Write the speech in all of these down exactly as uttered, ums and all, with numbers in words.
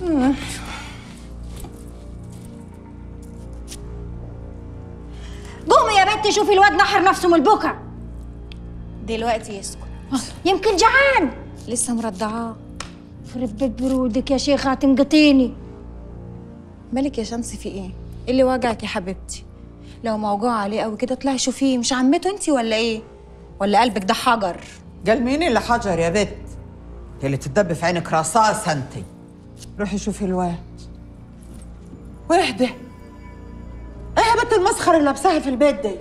قومي يا بنتي شوفي الواد نحر نفسه من البكا. دلوقتي يسكت، يمكن جعان. لسه مرضعاه. يخرب بيت برودك يا شيخة هتنقطيني. مالك يا شمس في ايه؟ ايه اللي وجعك يا حبيبتي؟ لو موجوع عليه قوي كده اطلعي شوفيه، مش عمته انتي ولا ايه؟ ولا قلبك ده حجر؟ قال مين اللي حجر يا بت؟ اللي تدب في عينك رصاص انتي. روحي شوفي الواد. واهدى. ايه يا بت المسخره اللي لابساها في البيت دي؟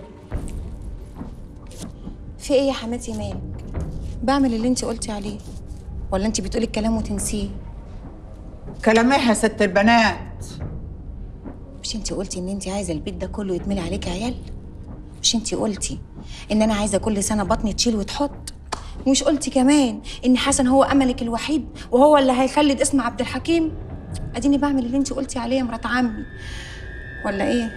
في ايه يا حماتي مالك؟ بعمل اللي انتي قلتي عليه ولا انتي بتقولي الكلام وتنسيه؟ كلام ايه يا ست البنات؟ مش انتي قلتي ان انتي عايزه البيت ده كله يتملي عليك عيال؟ مش انتي قلتي ان انا عايزه كل سنه بطني تشيل وتحط؟ ومش قلتي كمان ان حسن هو املك الوحيد وهو اللي هيخلد اسم عبد الحكيم؟ اديني بعمل اللي انتي قلتي عليه يا مرات عمي، ولا ايه؟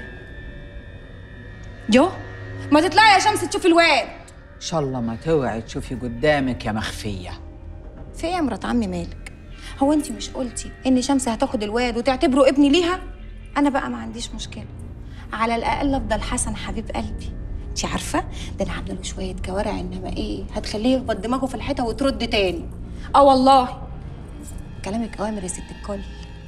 جو ما تطلعي يا شمس تشوفي الواد. ان شاء الله ما توعي تشوفي قدامك يا مخفيه. في ايه يا مرات عمي مالك؟ هو انتي مش قلتي ان شمس هتاخد الواد وتعتبره ابني ليها؟ انا بقى ما عنديش مشكله، على الاقل افضل حسن حبيب قلبي. انتي عارفه ده انا عامله له شويه كوارع، انما ايه هتخليه يخبط دماغه في الحيطه وترد تاني. اه والله كلامك اوامر يا ست الكل.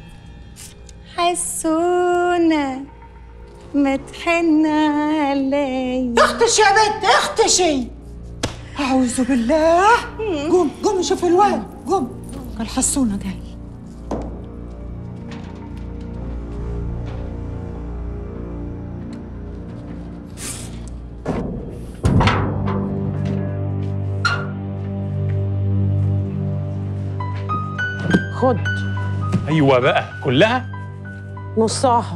حسونه ما تحن عليا. اختشي يا بنت اختشي. اعوذ بالله. قوم قوم شوفي الواد قوم. قال حسونه جاي. خد. ايوه بقى كلها؟ نصها.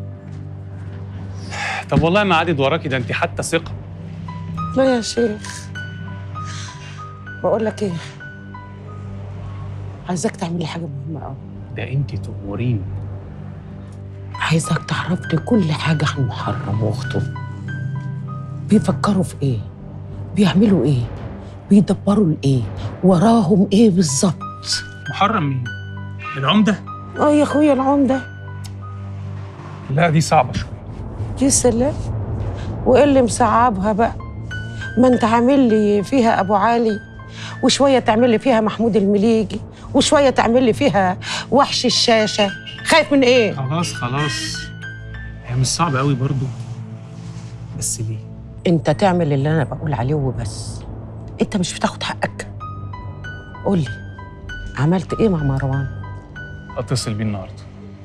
طب والله ما عادت وراكي، ده انت حتى ثقه. لا يا شيخ، بقول لك ايه، عايزاك تعمل لي حاجه مهمه قوي. ده انت تأمريني. عايزك تعرف لي كل حاجه عن محرم واخته. بيفكروا في ايه؟ بيعملوا ايه؟ بيدبروا لايه؟ وراهم ايه بالظبط؟ محرم مين؟ العمده؟ اه يا اخويا العمده. لا دي صعبه شويه. دي سلام. وايه اللي مصعبها بقى؟ ما انت عامل لي فيها ابو علي، وشويه تعمل لي فيها محمود المليجي، وشويه تعمل لي فيها وحش الشاشه. خايف من ايه؟ خلاص خلاص، هي مش صعبه قوي برضو، بس ليه؟ انت تعمل اللي انا بقول عليه وبس. انت مش بتاخد حقك. قول لي عملت ايه مع مروان؟ اتصل بيه النهارده.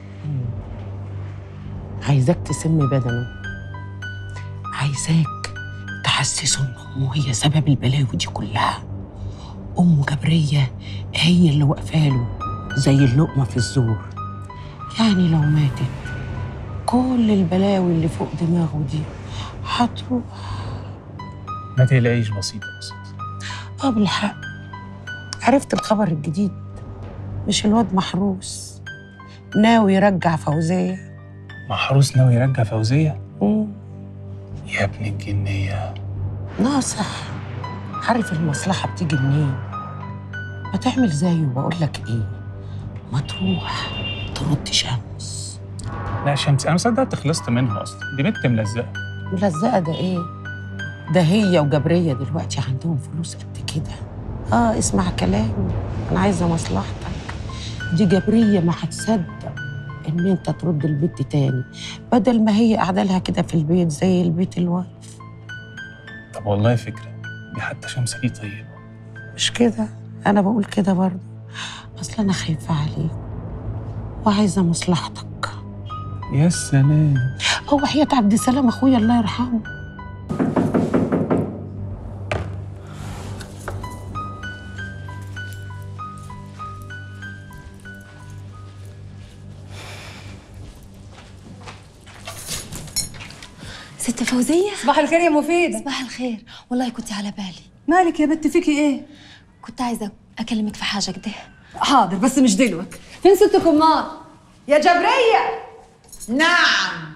عايزاك تسم بدنه، عايزاك تحسسه ان امه هي سبب البلاوي دي كلها. امه جبريه هي اللي واقفاله زي اللقمه في الزور. يعني لو ماتت كل البلاوي اللي فوق دماغه دي هتروح. ما تقلقيش، بسيطه بسيطه. اه بالحق، عرفت الخبر الجديد؟ مش الواد محروس ناوي يرجع فوزيه؟ محروس ناوي يرجع فوزيه؟ مم. يا ابن الجنيه. ناصح، عارف المصلحه بتيجي منين. ما تعمل زيه. بقول لك ايه، ما تروح ترد شمس. لا شمس انا صدقت خلصت منها اصلا، دي بنت ملزقه. ملزقه ده ايه؟ ده هي وجبريه دلوقتي عندهم فلوس قد كده. اه اسمع كلامي، انا عايزه مصلحتك. دي جبريه ما هتصدق ان انت ترد البيت تاني، بدل ما هي قاعده لها كده في البيت زي البيت الواقف. طب والله فكره، دي حتى شمس دي طيبه. مش كده؟ انا بقول كده برضه، اصل انا خايفه عليك وعايزه مصلحتك. يا سلام. هو حياة عبد السلام اخويا الله يرحمه. ست فوزية، صباح الخير يا مفيدة. صباح الخير، والله كنت على بالي. مالك يا بنت فيكي ايه؟ كنت عايزة أكلمك في حاجة كده. حاضر بس مش دلوك. فين ستك أمال؟ يا جبرية. نعم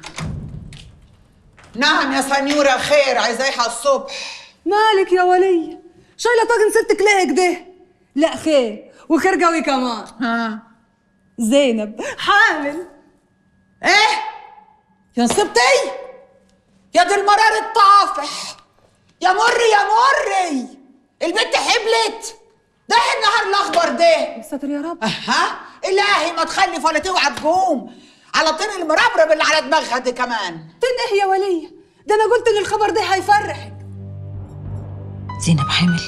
نعم يا سنيورة، خير عايزايها الصبح. مالك يا ولية؟ شايلة طاجن ستك ليه كده؟ لا خير، وخير قوي كمان. ها زينب حامل. ايه يا نصيبتي، يا دي المرار الطافح، يا مري يا مري، البنت حبلت. ده ايه النهار الاخضر ده؟ يا ساتر يا رب. اها الهي ما تخلف ولا توعى تقوم على الطين المربرب اللي على دماغها دي كمان. طين ايه يا وليه؟ ده انا قلت ان الخبر ده هيفرحك. زينب حامل؟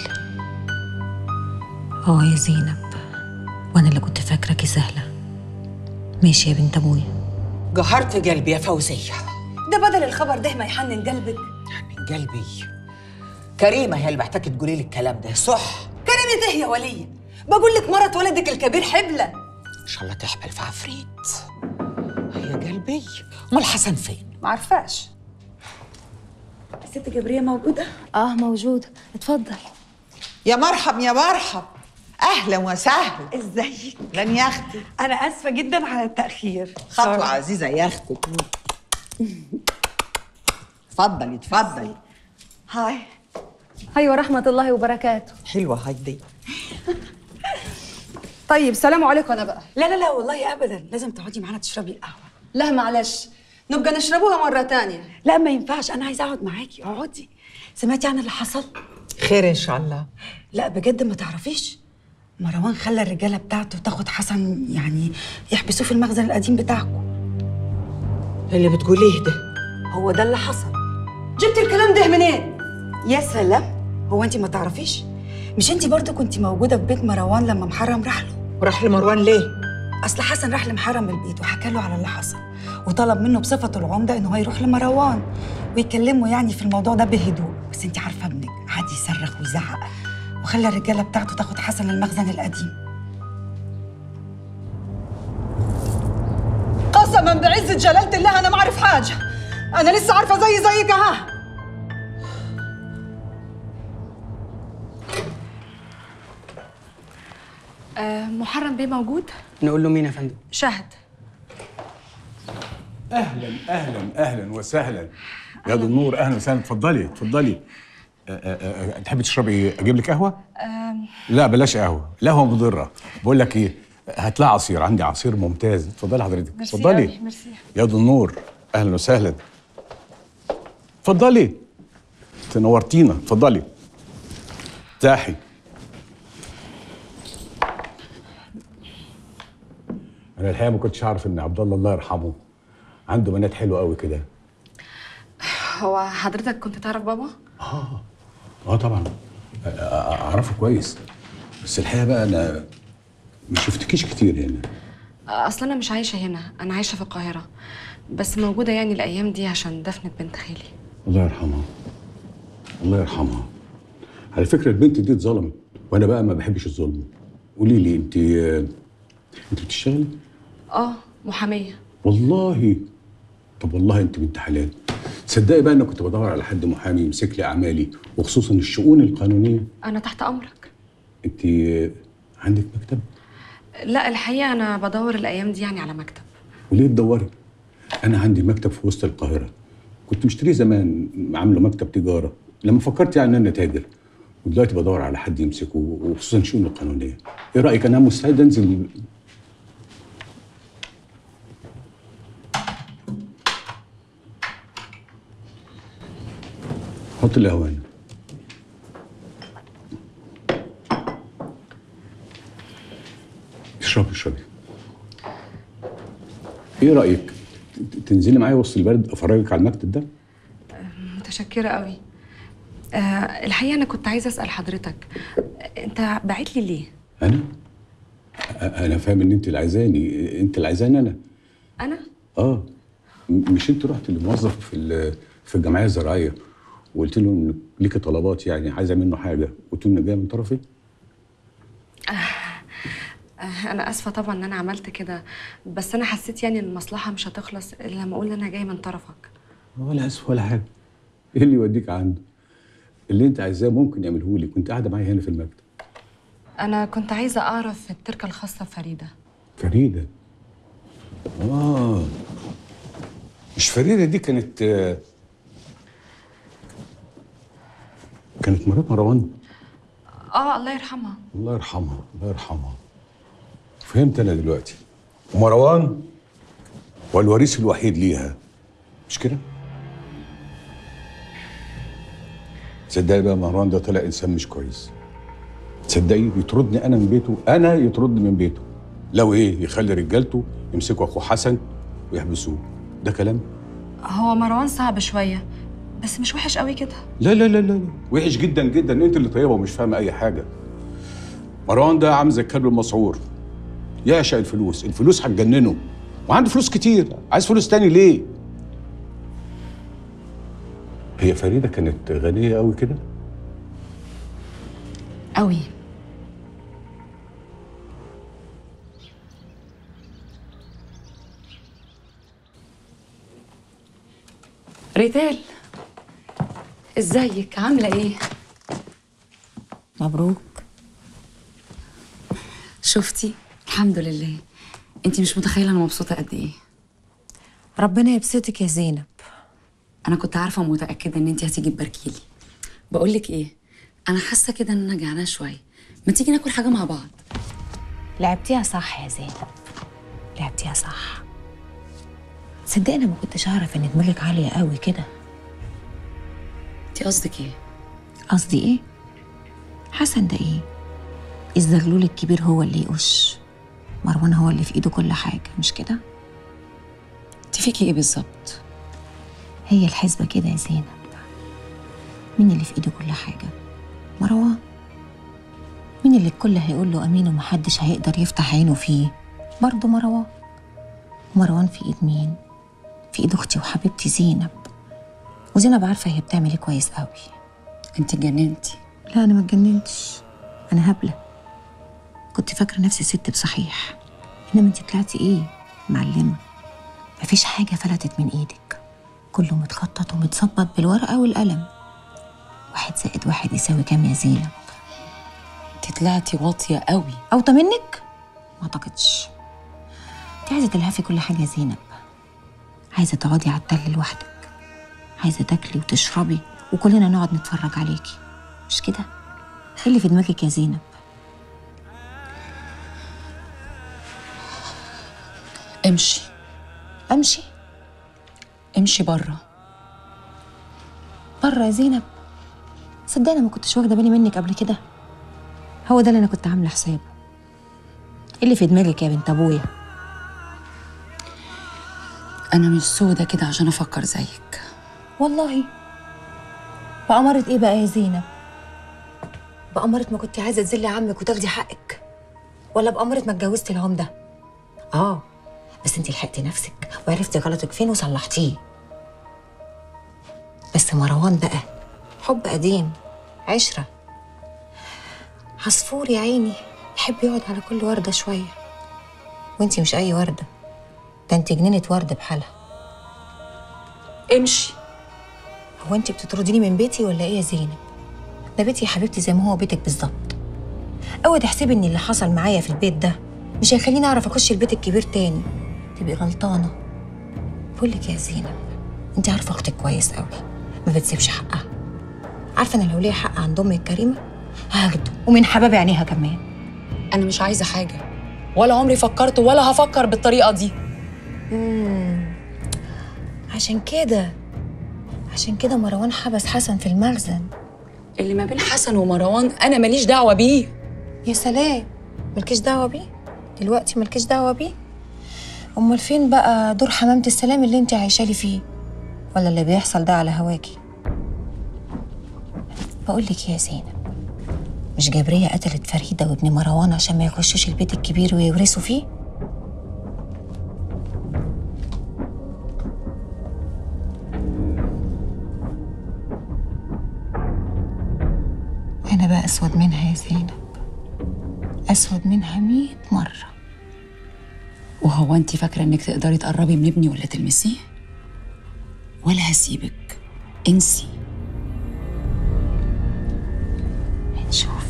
اه يا زينب، وانا اللي كنت فاكراكي سهله. ماشي يا بنت ابويا. قهرت قلبي يا فوزيه. ده بدل الخبر ده ما يحنن قلبك. يحنن قلبي؟ كريمه هي اللي محتاجه تقولي لي الكلام ده صح؟ كريمة ايه يا وليه؟ بقول لك مرة ولدك الكبير حبلة. ان شاء الله تحبل في عفريت. يا قلبي امال حسن فين؟ ما عرفاش. الست جبرية موجودة؟ اه موجوده، اتفضل. يا مرحب يا مرحب، اهلا وسهلا. ازيك؟ لن يا اختي. انا اسفة جدا على التأخير. خطوه عزيزه يا اختي. اتفضلي اتفضلي. هاي. هاي ورحمة الله وبركاته. حلوه هاي دي. طيب سلام عليكم. انا بقى لا لا لا والله ابدا، لازم تقعدي معانا تشربي القهوه. لا معلش، نبقى نشربوها مرة تانية. لا ما ينفعش، انا عايزه اقعد معاكي. اقعدي. سمعتي عن اللي حصل؟ خير ان شاء الله. لا بجد ما تعرفيش، مروان خلى الرجاله بتاعته تاخد حسن، يعني يحبسوه في المخزن القديم بتاعكم. اللي بتقوليه ده هو ده اللي حصل. جبت الكلام ده منين؟ يا سلام، هو انت ما تعرفيش؟ مش انت برضو كنت موجوده في بيت مروان لما محرم راح له؟ وراح لمروان ليه؟ اصل حسن راح لمحرم البيت وحكى له على اللي حصل، وطلب منه بصفته العمده انه هو يروح لمروان ويكلمه يعني في الموضوع ده بهدوء. بس انت عارفه ابنك قعد يصرخ ويزعق وخلى الرجاله بتاعته تاخد حسن المخزن القديم. قسما بعزة جلالة الله انا ما اعرف حاجة. انا لسه عارفة زي زيك ها. أه محرم بيه موجود؟ نقول له مين يا فندم؟ شهد. اهلا اهلا اهلا وسهلا يا دي النور، اهلا وسهلا. اتفضلي اتفضلي. تحبي تشربي اجيب لك قهوه؟ أه لا بلاش قهوه، القهوه مضره. بقول لك ايه، هات لها عصير، عندي عصير ممتاز. اتفضلي حضرتك. اتفضلي. ميرسي. يا دي النور اهلا وسهلا. اتفضلي تنورتينا. اتفضلي ارتاحي. انا الحقيقه ما كنتش اعرف ان عبد الله الله يرحمه عنده بنات حلوه قوي كده. هو حضرتك كنت تعرف بابا؟ اه اه طبعا اعرفه كويس، بس الحقيقه بقى انا ما شفتكيش كتير هنا. اصل انا مش عايشه هنا، انا عايشه في القاهره، بس موجوده يعني الايام دي عشان دفنة بنت خالي. الله يرحمها الله يرحمها. على فكره البنت دي اتظلمت، وانا بقى ما بحبش الظلم. قولي لي انت انت بتشتغلي؟ اه محاميه. والله؟ طب والله انت بنت حلال. تصدقي بقى انا كنت بدور على حد محامي يمسك لي اعمالي وخصوصا الشؤون القانونيه. انا تحت امرك. انت عندك مكتب؟ لا الحقيقه انا بدور الايام دي يعني على مكتب. وليه تدوري؟ انا عندي مكتب في وسط القاهره، كنت مشتريه زمان، عامله مكتب تجاره لما فكرت يعني ان انا تاجر، ودلوقتي بدور على حد يمسكه وخصوصا الشؤون القانونيه. ايه رايك؟ انا مستعد انزل. حط القهوه هنا. اشربي اشربي. ايه رايك تنزلي معايا وسط البلد افرجك على المكتب ده؟ متشكره قوي. أه الحقيقه انا كنت عايزه اسال حضرتك، انت باعت لي ليه؟ انا انا فاهم ان انت اللي عايزاني. انت اللي عايزاني انا؟ انا اه مش انت رحت لموظف في في الجمعيه الزراعيه وقلت له ان ليكي طلبات، يعني عايزه منه حاجه، قلت له ان جايه من طرفي؟ أه أه انا اسفه طبعا ان انا عملت كده، بس انا حسيت يعني ان المصلحه مش هتخلص الا لما اقول انا جاي من طرفك. ولا اسف ولا حاجه. ايه اللي يوديك عنده؟ اللي انت عايزاه ممكن يعمله لي. كنت قاعده معايا هنا في المكتب. انا كنت عايزه اعرف التركه الخاصه بفريده. فريده؟ اه مش فريده دي كانت كانت مرات مروان؟ اه الله يرحمها. الله يرحمها الله يرحمها. فهمت انا دلوقتي. ومروان هو الوريث الوحيد ليها، مش كده؟ تصدقي بقى مروان ده طلع انسان مش كويس. تصدقي يطردني انا من بيته، انا يطردني من بيته. لو ايه يخلي رجالته يمسكوا اخو حسن ويحبسوه، ده كلام؟ هو مروان صعب شويه بس مش وحش قوي كده. لا لا لا لا وحش جدا جدا. انت اللي طيبه ومش فاهمه اي حاجه. مروان ده عامل زي الكلب المسعور، يعشق الفلوس، الفلوس هتجننه، وعنده فلوس كتير، عايز فلوس تاني ليه؟ هي فريده كانت غنيه قوي كده؟ قوي. ريتال، ازيك؟ عامله ايه؟ مبروك. شفتي؟ الحمد لله. انتي مش متخيله انا مبسوطه قد ايه. ربنا يبسطك يا زينب. انا كنت عارفه ومتاكده ان انتي هتيجي تباركيلي. بقول لك ايه، انا حاسه كده ان انا جعانه شويه، ما تيجي ناكل حاجه مع بعض؟ لعبتيها صح يا زينب، لعبتيها صح. صدقني انا ما كنتش اعرف ان دماغك عاليه قوي كده. انتي قصدك ايه؟ قصدي ايه؟ حسن ده ايه؟ الزغلول الكبير هو اللي يقش، مروان هو اللي في ايده كل حاجه، مش كده؟ انتي فيكي ايه بالظبط؟ هي الحسبه كده يا زينب. مين اللي في ايده كل حاجه؟ مروان. مين اللي الكل هيقول له امين ومحدش هيقدر يفتح عينه فيه؟ برضه مروان. مروان في ايد مين؟ في ايد اختي وحبيبتي زينب. وزينب عارفه هي بتعمل ايه كويس قوي. انت اتجننتي. لا انا ما اتجننتش، انا هبله. كنت فاكره نفسي ست بصحيح، انما انت طلعتي ايه؟ معلمه. مفيش حاجه فلتت من ايدك، كله متخطط ومتظبط بالورقه والقلم. واحد زائد واحد يساوي كام يا زينب؟ انت طلعتي واطيه قوي. اوطى منك؟ ما اعتقدش. انت عايزه تلهفي كل حاجه يا زينب، عايزه تقعدي على التل لوحدك، عايزه تاكلي وتشربي وكلنا نقعد نتفرج عليكي، مش كده؟ ايه اللي في دماغك يا زينب؟ امشي. امشي؟ امشي بره. بره يا زينب؟ صدقني ما كنتش واخده بالي منك قبل كده. هو ده اللي انا كنت عامله حسابه. ايه اللي في دماغك يا بنت ابويا؟ انا مش سودة كده عشان افكر زيك والله. بأمارة ايه بقى يا زينب؟ بأمارة ما كنتي عايزه تذلي عمك وتاخدي حقك، ولا بأمارة ما اتجوزتي العمده؟ اه بس انتي لحقتي نفسك وعرفتي غلطك فين وصلحتيه. بس مروان بقى حب قديم، عشره، عصفور يا عيني، يحب يقعد على كل ورده شويه. وانتي مش اي ورده، ده انتي جنينه ورد بحالها. امشي. هو انتي بتطرديني من بيتي ولا ايه يا زينب؟ ده بيتي يا حبيبتي زي ما هو بيتك بالظبط. اوعي تحسبي ان اللي حصل معايا في البيت ده مش هيخليني اعرف اخش البيت الكبير تاني، تبقي غلطانه. بقول لك يا زينب، انت عارفه اختك كويس قوي، ما بتسيبش حقها. عارفه انا لو ليا حق عند امي الكريمه هاخده، ومن حباب عينيها كمان. انا مش عايزه حاجه، ولا عمري فكرت ولا هفكر بالطريقه دي. امم عشان كده عشان كده مروان حبس حسن في المخزن. اللي ما بين حسن ومروان انا ماليش دعوه بيه. يا سلام، مالكيش دعوه بيه دلوقتي؟ مالكيش دعوه بيه؟ امال فين بقى دور حمامه السلام اللي انت عايشه لي فيه؟ ولا اللي بيحصل ده على هواكي؟ بقول لك يا زينب، مش جبريه قتلت فريده وابن مروان عشان ما يخشوش البيت الكبير ويورثوا فيه؟ انا بقى اسود منها يا زينب، اسود منها مية مره. وهو انت فاكره انك تقدري تقربي من ابني ولا تلمسيه؟ ولا هسيبك، انسي. نشوف.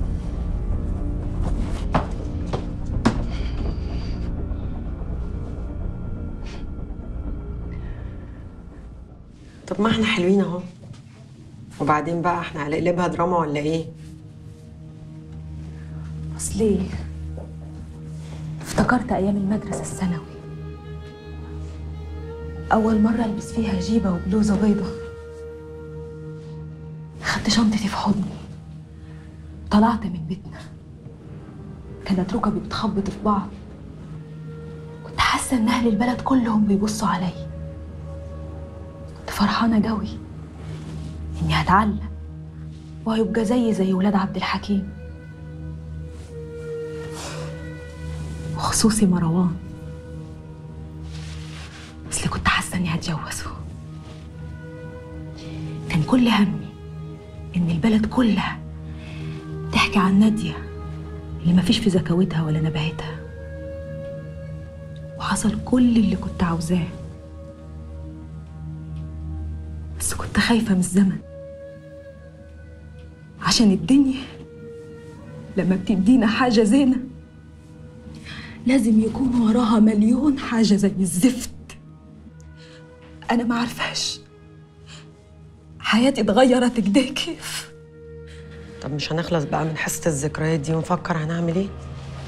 طب ما احنا حلوين اهو، وبعدين بقى احنا هنقلبها دراما ولا ايه؟ اصل ايه؟ افتكرت أيام المدرسة الثانوي، أول مرة ألبس فيها جيبة وبلوزة بيضة. خدت شنطتي في حضني، طلعت من بيتنا، كانت ركبي بتخبط في بعض. كنت حاسة إن أهل البلد كلهم بيبصوا عليا. كنت فرحانة قوي إني هتعلم وهيبقى زي زي ولاد عبد الحكيم، وخصوصي مروان، اصل كنت حاسه اني هتجوزه. كان كل همي ان البلد كلها تحكي عن ناديه اللي مفيش في ذكاوتها ولا نباهتها، وحصل كل اللي كنت عاوزاه. بس كنت خايفه من الزمن، عشان الدنيا لما بتدينا حاجه زينه لازم يكون وراها مليون حاجة زي الزفت. أنا ما عارفاش حياتي اتغيرت كده كيف. طب مش هنخلص بقى من حصة الذكريات دي ونفكر هنعمل ايه؟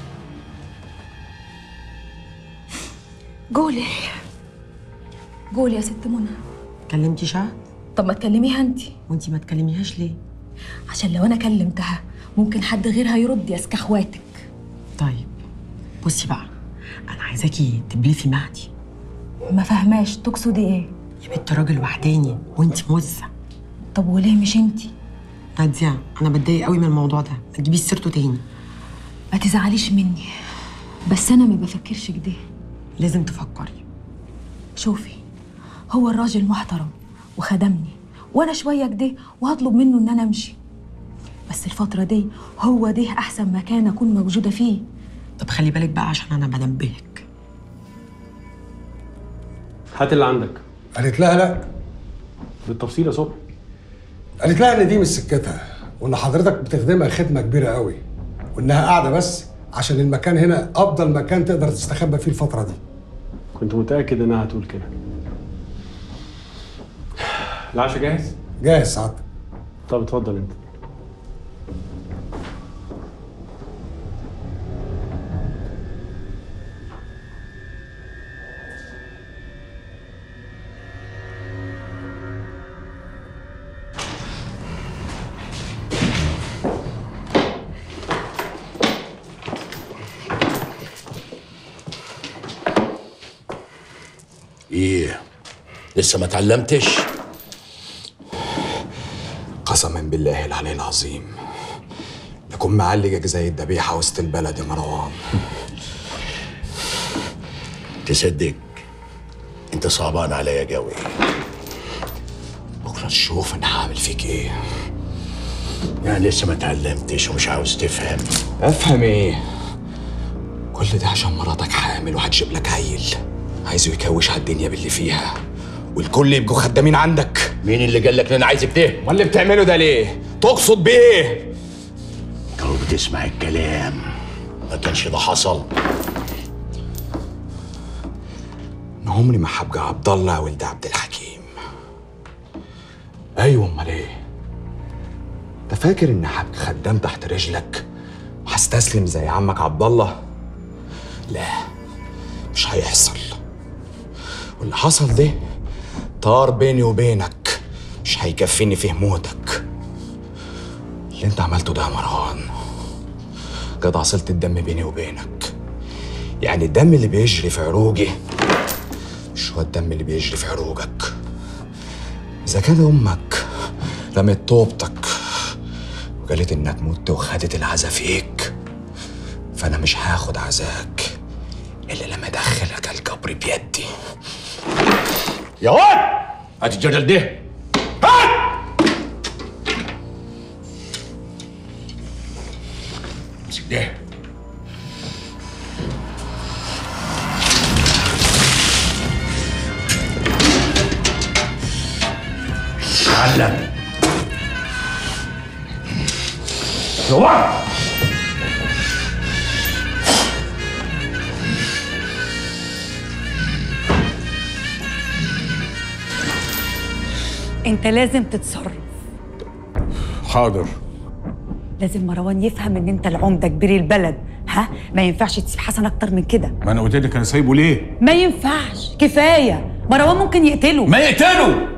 قولي قولي يا ست منى. كلمتي شهد؟ طب ما تكلميها انت. وانتي ما تكلميهاش ليه؟ عشان لو انا كلمتها ممكن حد غيرها يرد يا سكا اخواتك. طيب بصي بقى، انا عايزاكي تبلفي مهدي. ما فهماش تقصدي ايه؟ يا بنت راجل وحداني وانتي موزة. طب وليه مش انتي؟ نادية انا بتضايق قوي من الموضوع ده، ما تجيبيش سيرته تاني. ما تزعليش مني، بس انا ما بفكرش كده. لازم تفكري. شوفي، هو الراجل محترم وخدمني وانا شويه كده وهطلب منه ان انا امشي، بس الفتره دي هو ده احسن مكان اكون موجوده فيه. طب خلي بالك بقى عشان انا بنبهك. هات اللي عندك. قالت لها لا بالتفصيل يا صبحي. قالت لها ان دي مش سكتها، وان حضرتك بتخدمها خدمه كبيره قوي، وانها قاعده بس عشان المكان هنا افضل مكان تقدر تستخبى فيه الفتره دي. كنت متاكد انها هتقول كده. العشاء جاهز؟ جاهز سعادتك. طب اتفضل انت. ايه لسه ما اتعلمتش؟ قسما بالله العلي العظيم لكون معلقك زي الذبيحه وسط البلد يا مروان. تصدق انت صعبان عليا قوي. بكره تشوف انا هعمل فيك ايه. يعني لسه ما اتعلمتش ومش عاوز تفهم؟ افهم ايه؟ كل ده عشان مراتك حامل وهتجيب لك عيل، عايزه يكوش على الدنيا باللي فيها والكل يبقوا خدامين عندك. مين اللي قال لك ان انا عايزك ده؟ امال اللي بتعمله ده ليه؟ تقصد بايه؟ لو بتسمع الكلام ما كانش ده حصل. انا عمري ما هبقى عبد الله ولد عبد الحكيم. ايوه امال ايه؟ انت فاكر اني هبقى خدام تحت رجلك وهستسلم زي عمك عبد الله؟ لا مش هيحصل. واللي حصل ده طار بيني وبينك، مش هيكفيني فيه موتك. اللي انت عملته ده يا مروان قطع صلة الدم بيني وبينك. يعني الدم اللي بيجري في عروقي مش هو الدم اللي بيجري في عروقك. اذا كان امك رمت طوبتك وقالت انك مت وخدت العزا فيك، فانا مش هاخد عزاك الا لما ادخلك القبر بيدي. يا واد هات الجدل ده. هات امسك ده. تعلم يا واد. انت لازم تتصرف. حاضر. لازم مروان يفهم ان انت العمده كبير البلد، ها؟ ما ينفعش تسيب حسن اكتر من كده. ما انا قلت لك انا سايبه ليه؟ ما ينفعش، كفايه. مروان ممكن يقتله. ما يقتله.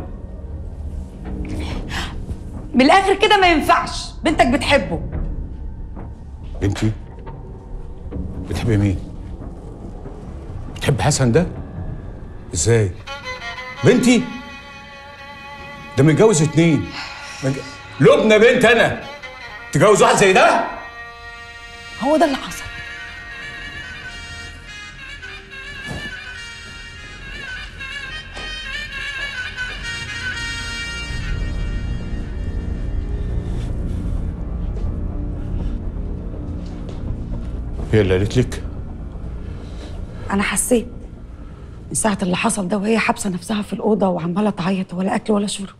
من الاخر كده ما ينفعش، بنتك بتحبه. بنتي؟ بتحب مين؟ بتحب حسن ده؟ ازاي؟ بنتي؟ ده متجوز اتنين. مج... لبنى بنت انا تجوز واحد زي ده؟ هو ده اللي حصل. هي اللي قالت لك؟ انا حسيت من ساعه اللي حصل ده وهي حابسه نفسها في الاوضه وعماله تعيط، ولا اكل ولا شرب.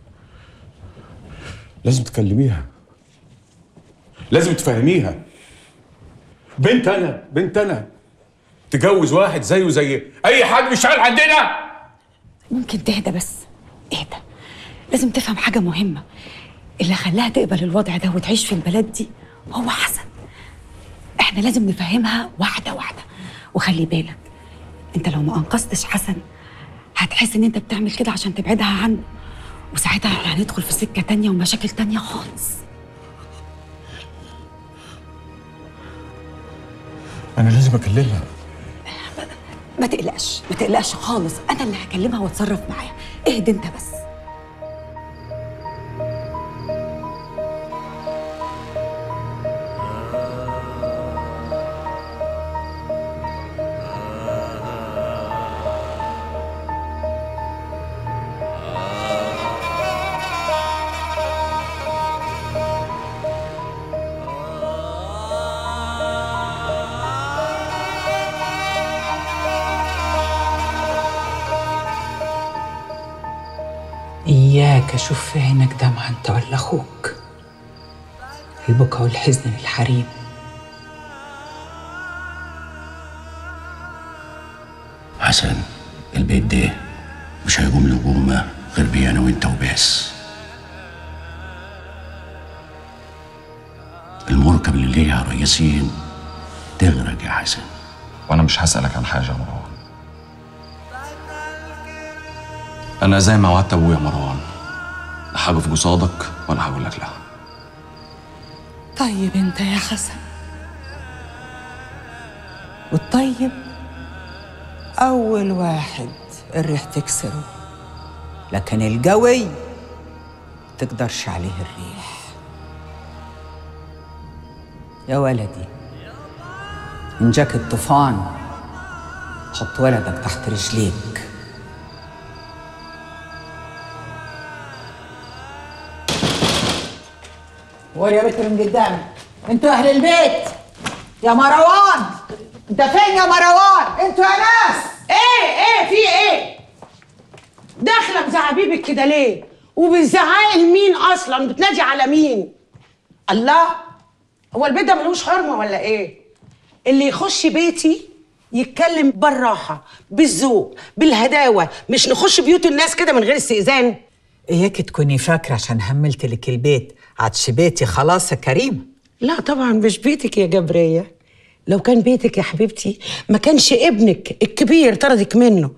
لازم تكلميها، لازم تفهميها. بنت انا بنت انا تجوز واحد زيه زي اي حد بيشتغل عندنا. ممكن تهدى بس، اهدى. لازم تفهم حاجه مهمه، اللي خلاها تقبل الوضع ده وتعيش في البلد دي هو حسن. احنا لازم نفهمها واحده واحده. وخلي بالك، انت لو ما انقذتش حسن هتحس ان انت بتعمل كده عشان تبعدها عنه، وساعتها هندخل في سكه تانيه ومشاكل تانيه خالص. انا لازم اكلمها. ما تقلقش ما تقلقش خالص، انا اللي هكلمها واتصرف معاها. اهدي انت بس. إياك أشوف في عينك دمعة أنت ولا أخوك، البكا والحزن للحريم. حسن، البيت ده مش هيقوم نجومة غير بي أنا وأنت وبس. المركب اللي ليها رئيسين تغرق يا حسن. وأنا مش هسألك عن حاجة يا مروان. أنا زي ما وعدت أبويا مروان، هحاجه في قصادك وأنا هقول لك لا. طيب أنت يا حسن، والطيب أول واحد الريح تكسره، لكن القوي تقدرش عليه الريح. يا ولدي، إن جاك الطوفان حط ولدك تحت رجليك. قول يا بنت من قدامي، انتوا اهل البيت يا مروان. انت فين يا مروان؟ انتوا يا ناس ايه ايه في ايه؟ داخله بزعابيبك كده ليه؟ وبتزعقي لمين اصلا؟ بتنادي على مين؟ الله، هو البيت ده ملوش حرمه ولا ايه؟ اللي يخش بيتي يتكلم بالراحه بالذوق بالهداوه، مش نخش بيوت الناس كده من غير استئذان. اياك تكوني فاكره عشان هملت لك البيت عادش بيتي خلاص يا كريم. لا طبعا مش بيتك يا جبريه. لو كان بيتك يا حبيبتي ما كانش ابنك الكبير طردك منه.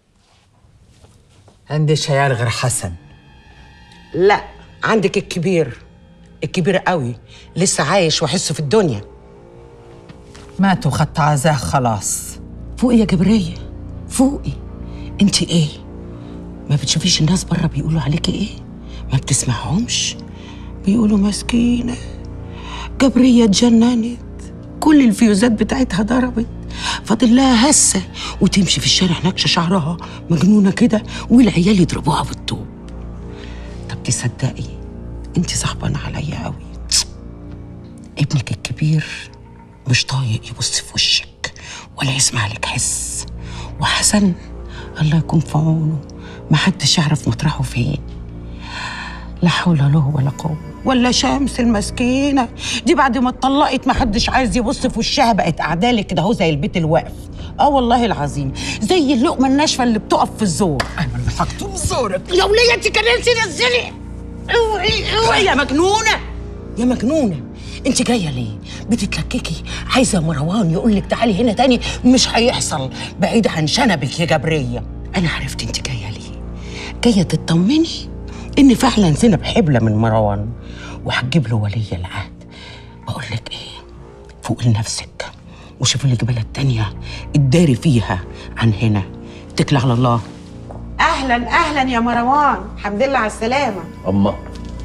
عندي عيال غير حسن؟ لا، عندك الكبير، الكبير قوي لسه عايش وحسه في الدنيا. مات وخدت عزاه خلاص. فوقي يا جبريه فوقي. انت ايه، ما بتشوفيش الناس بره بيقولوا عليكي ايه؟ ما بتسمعهمش؟ بيقولوا مسكينه جبريه اتجننت، كل الفيوزات بتاعتها ضربت، فاضل لها هسه وتمشي في الشارع نكشه شعرها مجنونه كده والعيال يضربوها بالطوب. طب تصدقي انت صاحبانه عليا قوي. ابنك الكبير مش طايق يبص في وشك ولا يسمع لك حس، وحسن الله يكون في عونه محدش يعرف مطرحه فين. لا حول له ولا قوه. ولا شمس المسكينه دي بعد ما اتطلقت محدش عايز يبص في وشها، بقت قاعده كده اهو زي البيت الواقف. اه والله العظيم زي اللقمه الناشفه اللي بتقف في الزور. انا اللي حكتم زورك يا وليه انت كان نفسي تنزلي. اوعي اوعي يا مجنونه يا مجنونه، انت جايه ليه؟ بتتلككي، عايزه مروان يقول لك تعالي هنا تاني؟ مش هيحصل، بعيد عن شنبك يا جبريه. انا عرفت انت جايه ليه. جايه تطمني ان فعلا زينب حبلة من مروان وهتجيب له ولي العهد. بقول لك ايه، فوق لنفسك وشوفي لك بلد تانية اتداري فيها عن هنا. اتكلي على الله. اهلا اهلا يا مروان، الحمد لله على السلامه. اما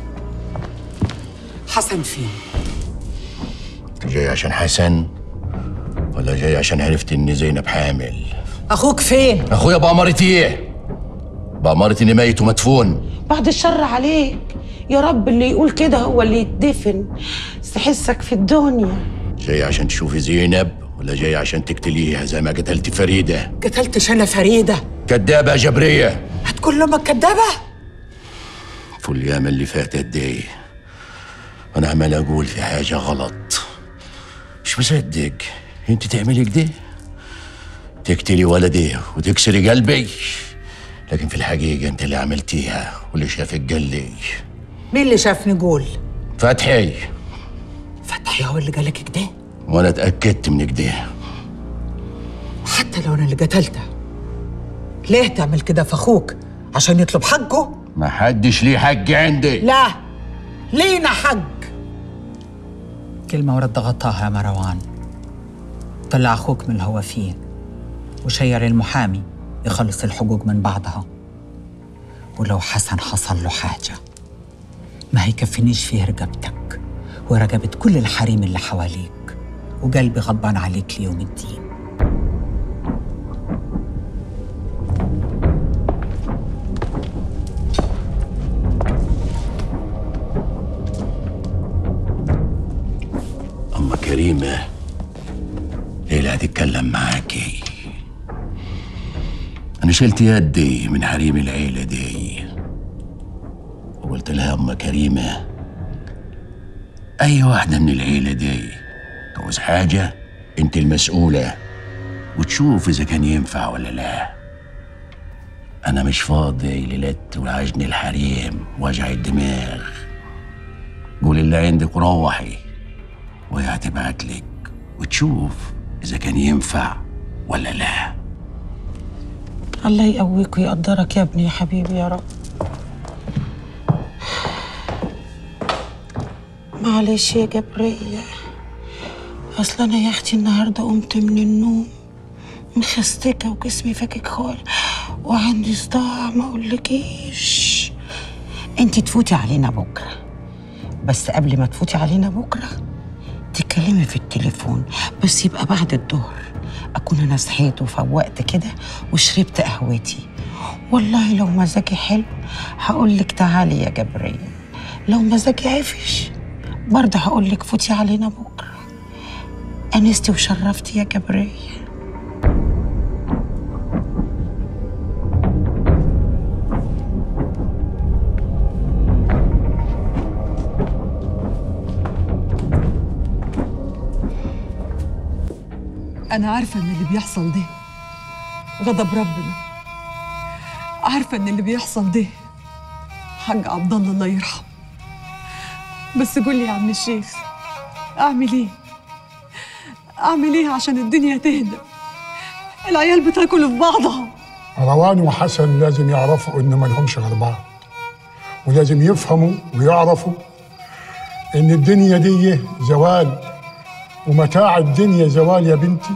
حسن فين؟ جاي عشان حسن ولا جاي عشان عرفت ان زينب حامل؟ اخوك فين؟ اخويا بأمارة ايه؟ بأمارة اني ميت ومدفون. بعد الشر عليك يا رب، اللي يقول كده هو اللي يتدفن. استحسك في الدنيا. جاي عشان تشوفي زينب ولا جاي عشان تقتليها زي ما قتلتي فريده؟ قتلتش انا فريده. كدابه يا جبريه. هتكون لامك كدابه؟ في الايام اللي فاتت دي انا عمال اقول في حاجه غلط، مش مصدق انت تعملي كده، تقتلي ولدي وتكسري قلبي، لكن في الحقيقه انت اللي عملتيها واللي شافك قال لي. مين اللي شافني؟ قول. فتحي. فتحي هو اللي قالك كده؟ وانا اتاكدت من كده. حتى لو انا اللي قتلته، ليه تعمل كده في اخوك؟ عشان يطلب حقه؟ ما حدش ليه حق عندي. لا، لينا حق. كلمة ورد غطاها يا مروان. طلع أخوك من اللي هو فيه وشير المحامي يخلص الحقوق من بعضها. ولو حسن حصل له حاجة ما هيكفينيش فيه رقبتك ورقبة كل الحريم اللي حواليك، وقلبي غضبان عليك ليوم الدين. أما كريمة هي اللي هتتكلم معاكي. أنا شلت يدي من حريم العيلة دي وقلت لها أما كريمة، أي واحدة من العيلة دي تعوز حاجة أنت المسؤولة وتشوف إذا كان ينفع ولا لا. أنا مش فاضي للت وعجن الحريم وجع الدماغ. قولي اللي عندك وروحي وهي هتبعتلك وتشوف إذا كان ينفع ولا لا. الله يقويك ويقدرك يا ابني يا حبيبي يا رب. معلش يا جبرية، أصل أنا يا أختي النهاردة قمت من النوم مخستكة وجسمي فاكك خالص وعندي صداع ما أقولكيش. أنتي تفوتي علينا بكرة، بس قبل ما تفوتي علينا بكرة تتكلمي في التليفون، بس يبقى بعد الظهر أكون أنا صحيت وفوقت كده وشربت قهوتي. والله لو مزاجي حلو هقولك تعالي يا جبرية، لو مزاجي عفش برضه هقولك فوتي علينا بكرة. أنستي وشرفتي يا جبرية. أنا عارفة إن اللي بيحصل ده غضب ربنا، عارفة إن اللي بيحصل ده حاج عبد الله الله يرحمه، بس قول لي يا عم الشيخ أعمل إيه؟ أعمل إيه عشان الدنيا تهدى؟ العيال بتاكل في بعضها. مروان وحسن لازم يعرفوا إن ما لهمش غير بعض، ولازم يفهموا ويعرفوا إن الدنيا دي زوال ومتاع الدنيا زوال يا بنتي.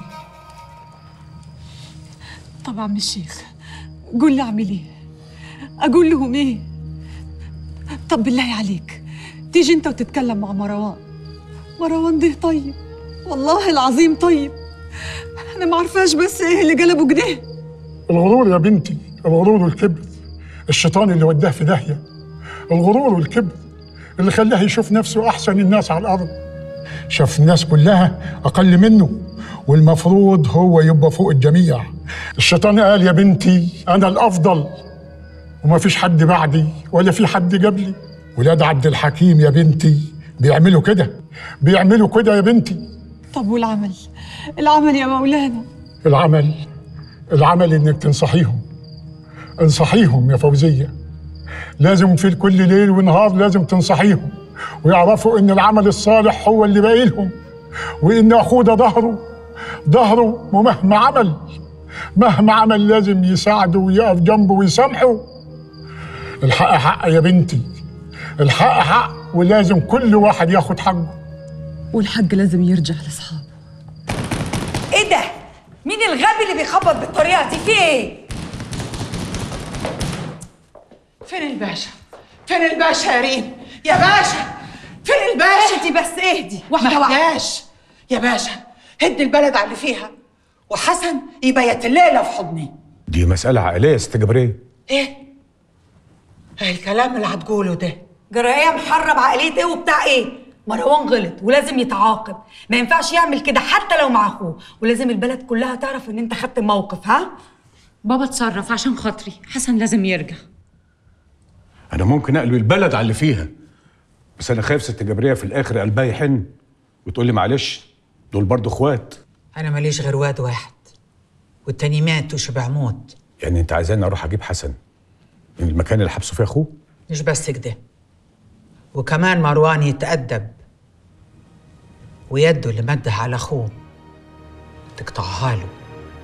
طب عم الشيخ قول لي أعمل إيه؟ أقول لهم إيه؟ طب بالله عليك تيجي أنت وتتكلم مع مروان. مروان ده طيب والله العظيم طيب، أنا ما عارفاش بس إيه اللي قلبه كده. الغرور يا بنتي، الغرور والكبر، الشيطان اللي وداه في داهية. الغرور والكبر اللي خلاه يشوف نفسه أحسن الناس على الأرض، شاف الناس كلها أقل منه والمفروض هو يبقى فوق الجميع. الشيطان قال يا بنتي أنا الأفضل وما فيش حد بعدي ولا في حد قبلي. ولاد عبد الحكيم يا بنتي بيعملوا كده، بيعملوا كده يا بنتي. طب والعمل؟ العمل يا مولانا. العمل العمل إنك تنصحيهم، انصحيهم يا فوزية، لازم في كل ليل ونهار لازم تنصحيهم. ويعرفوا إن العمل الصالح هو اللي باقي لهم، وإن أخوه ده ظهره ظهره ومهما عمل مهما عمل لازم يساعده ويقف جنبه ويسامحه. الحق حق يا بنتي، الحق حق، ولازم كل واحد ياخد حقه. والحاج لازم يرجع لاصحابه. ايه ده؟ مين الغبي اللي بيخبط بالطريقه دي؟ في ايه؟ فين الباشا؟ فين الباشا يا ريم؟ يا باشا فين الباشا؟ اهدي بس اهدي واحده واحده. محتاج يا باشا هد البلد على اللي فيها، وحسن يبيت الليله في حضني. دي مسألة عائلية يا ست جبرية. ايه؟ ايه الكلام اللي هتقوله ده؟ جرايه محرم عقليه ايه وبتاع ايه؟ مروان غلط ولازم يتعاقب، ما ينفعش يعمل كده حتى لو مع اخوه، ولازم البلد كلها تعرف ان انت خدت موقف. ها؟ بابا اتصرف عشان خاطري، حسن لازم يرجع. أنا ممكن أقلب البلد على اللي فيها، بس أنا خايف ست جبرية في الآخر قلبها يحن وتقول لي معلش دول برضه إخوات. أنا ماليش غير واد واحد والتاني مات وشبع موت. يعني أنت عايزاني أروح أجيب حسن من المكان اللي حبسه فيه أخوه؟ مش بس كده، وكمان مروان يتأدب ويده اللي مدها على أخوه تقطعها له.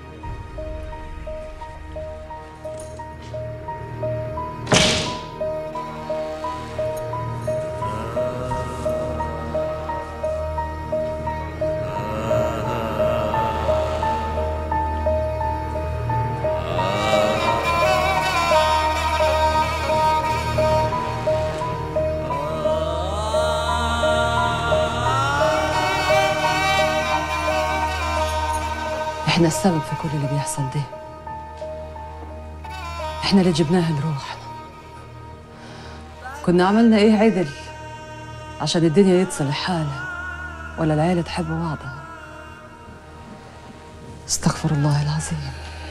احنا السبب في كل اللي بيحصل ده، احنا اللي جبناها لروحنا. كنا عملنا ايه عدل عشان الدنيا يتصلح حالها ولا العيلة تحب بعضها؟ استغفر الله العظيم.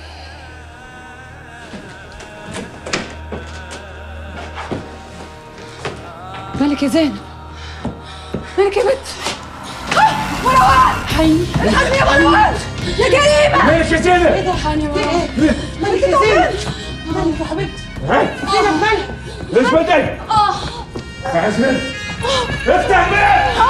مالك يا زينب؟ مالك يا بنت؟ مروان! حي الحقني يا مروان! يا كريمة! مالك يا زينب؟ ايه ده؟ الحقني يا مروان! مالك يا زينب؟ مالك يا حبيبتي؟ زينب مالك؟ ايش بدك؟ اه يا زينب افتح الباب!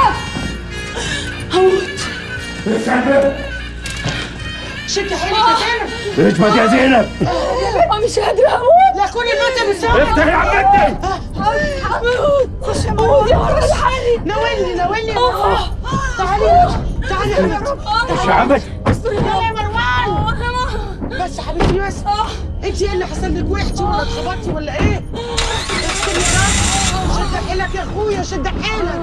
هموت. افتح الباب! شدي حيلك يا زينب! ايش بدك يا زينب؟ مش قادرة هموت. لا كوني الموتى بالساعة. افتح يا عمتي! هموت. خش يا مروان. يا مروان الحقني. ناولني ناولني يا مروان. تعالي تعالي يا حبيبتي. خش يا عمتي. استري يا مروان. بس يا حبيبتي بس. انت ايه اللي حصل لك؟ وقعتي ولا اتخبطتي ولا ايه؟ استري يا رب. شد حيلك يا اخويا، شد حيلك.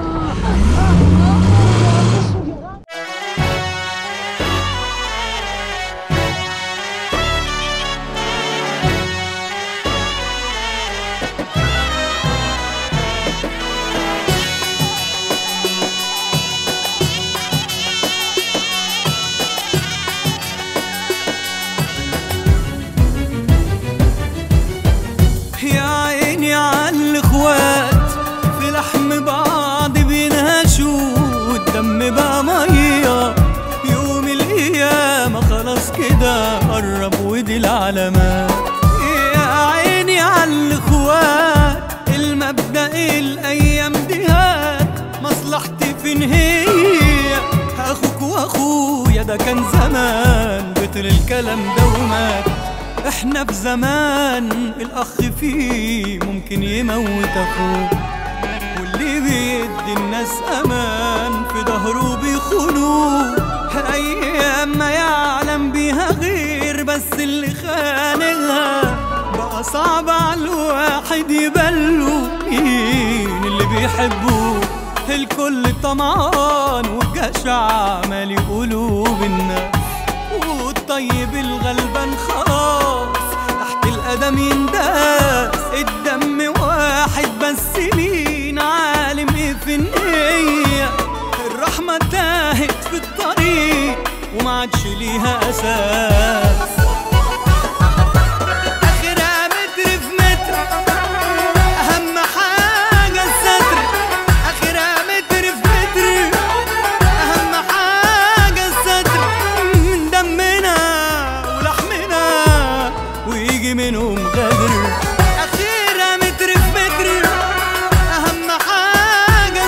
قرب ودي العلامات. يا عيني عالإخوات، المبدأ الأيام دي هات، مصلحتي فين هي؟ أخوك وأخويا ده كان زمان، بطل الكلام ده ومات. إحنا في زمان الأخ فيه ممكن يموت أخوه، واللي بيدي الناس أمان في ظهره بيخونوه. أيام ما يعلم بيها غير بس اللي خانقها، بقى صعب على الواحد يبلو مين اللي بيحبوه. الكل طمعان والجشع مالي قلوب الناس، والطيب الغلبان خلاص تحت القدم ينداس. الدم واحد بس مين عالم ايه في النية؟ الرحمة تاهت في الطريق وما عادش ليها أساس. آخرها متر في متر، أهم حاجة الستر. آخرها متر في متر، أهم حاجة الستر. من دمنا ولحمنا ويجي منهم غدر. آخرها متر في متر، أهم حاجة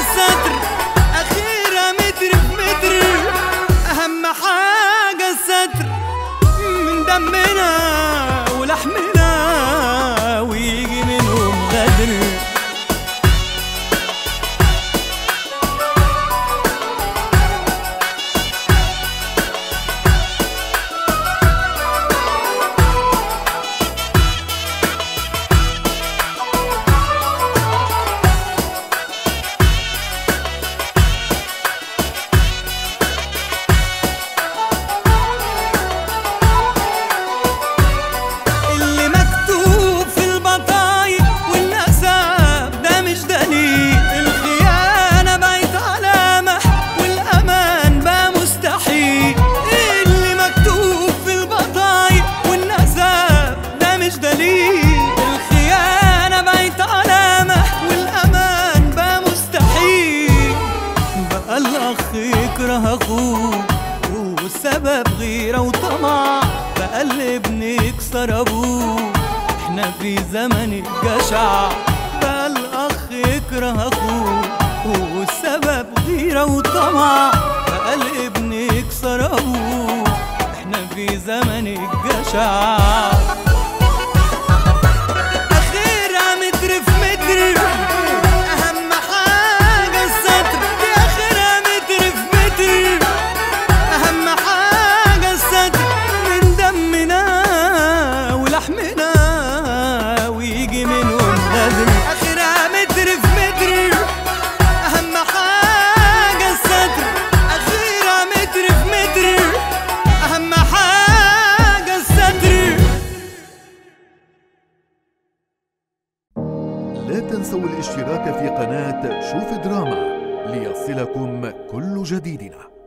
يكره اخوه، والسبب غيرة وطمع بقلب نكسر ابوه. احنا في زمن الجشع بقى الاخ يكره اخوه، والسبب غيرة وطمع بقلب نكسر ابوه. احنا في زمن الجشع. اخرها متر في متر، اهم حاجة الستر. دي اخرها متر في متر، اهم حاجة الستر. من دمنا ولحمنا ويجي منهم غدر. اخرها متر في متر، اهم حاجة الستر. اخرها متر في متر، اهم حاجة الستر. لا تنسوا الاشتراك في قناة شوف دراما ليصلكم كل جديدنا.